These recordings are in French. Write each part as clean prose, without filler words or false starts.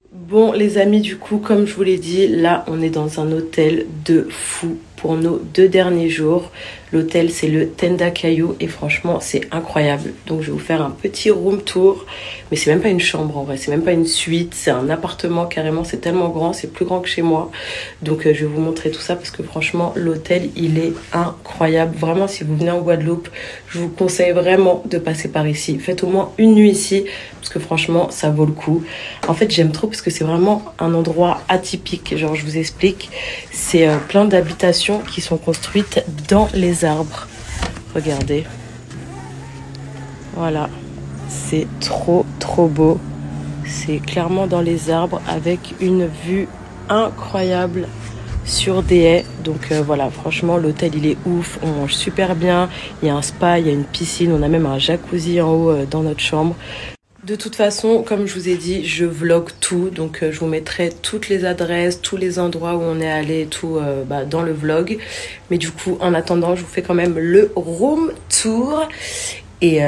Bon les amis, du coup comme je vous l'ai dit, là on est dans un hôtel de fou pour nos 2 derniers jours. L'hôtel c'est le Tenda Caillou et franchement c'est incroyable. Donc je vais vous faire un petit room tour. Mais c'est même pas une chambre en vrai, c'est même pas une suite, c'est un appartement carrément, c'est tellement grand, c'est plus grand que chez moi. Donc je vais vous montrer tout ça parce que franchement l'hôtel il est incroyable. Vraiment si vous venez en Guadeloupe, je vous conseille vraiment de passer par ici. Faites au moins une nuit ici parce que franchement ça vaut le coup. En fait j'aime trop parce que c'est vraiment un endroit atypique, genre je vous explique. C'est plein d'habitations qui sont construites dans les arbres. Regardez. Voilà. C'est trop beau. C'est clairement dans les arbres avec une vue incroyable sur des haies. Donc voilà, franchement l'hôtel il est ouf. On mange super bien. Il y a un spa, il y a une piscine. On a même un jacuzzi en haut dans notre chambre. De toute façon, comme je vous ai dit, je vlog tout. Donc je vous mettrai toutes les adresses, tous les endroits où on est allé et tout dans le vlog. Mais du coup, en attendant, je vous fais quand même le room tour. Et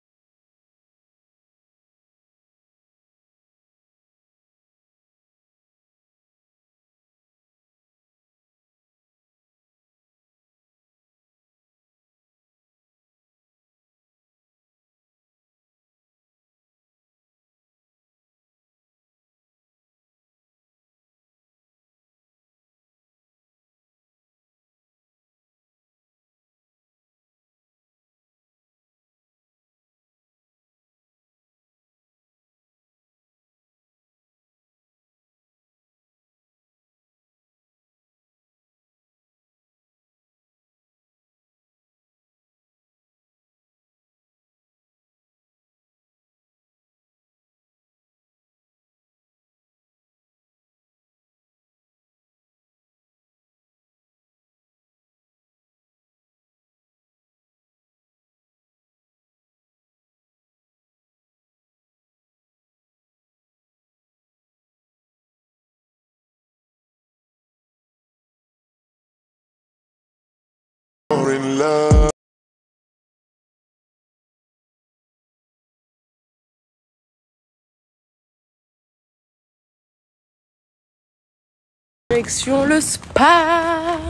direction le spa.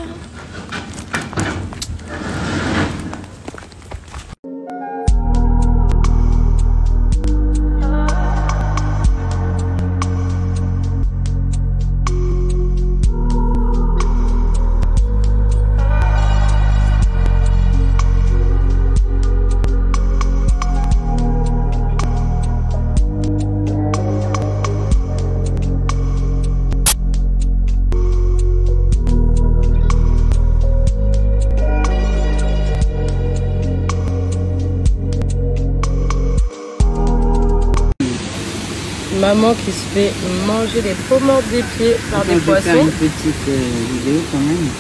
Maman qui se fait manger les peaux mortes des pieds par des poissons. Je vais faire une petite vidéo quand même.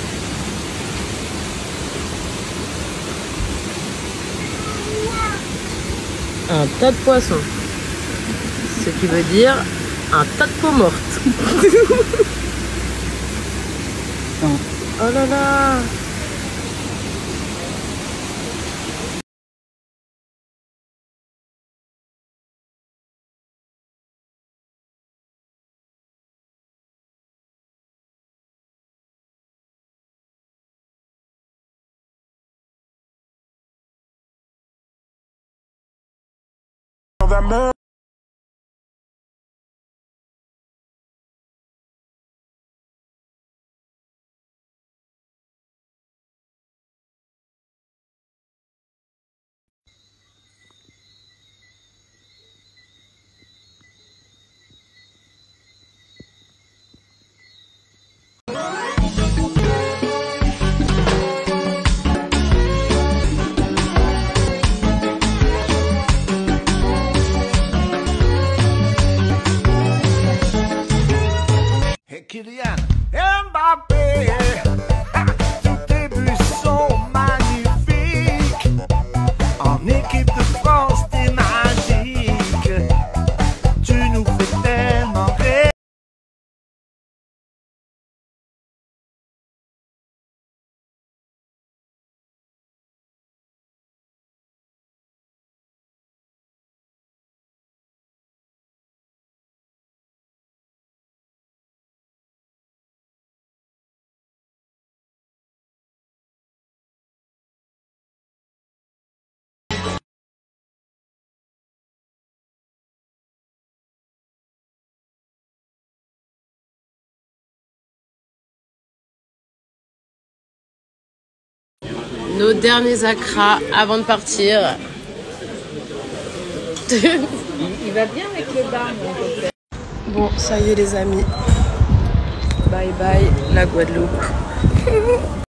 Un tas de poissons. Ce qui veut dire un tas de peaux mortes. Oh là là! nos derniers acras avant de partir. Il va bien avec le bar, mon copain. Bon, ça y est les amis. Bye bye la Guadeloupe.